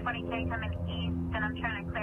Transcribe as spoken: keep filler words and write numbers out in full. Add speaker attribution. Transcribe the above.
Speaker 1: twenty K coming east, and I'm trying to clear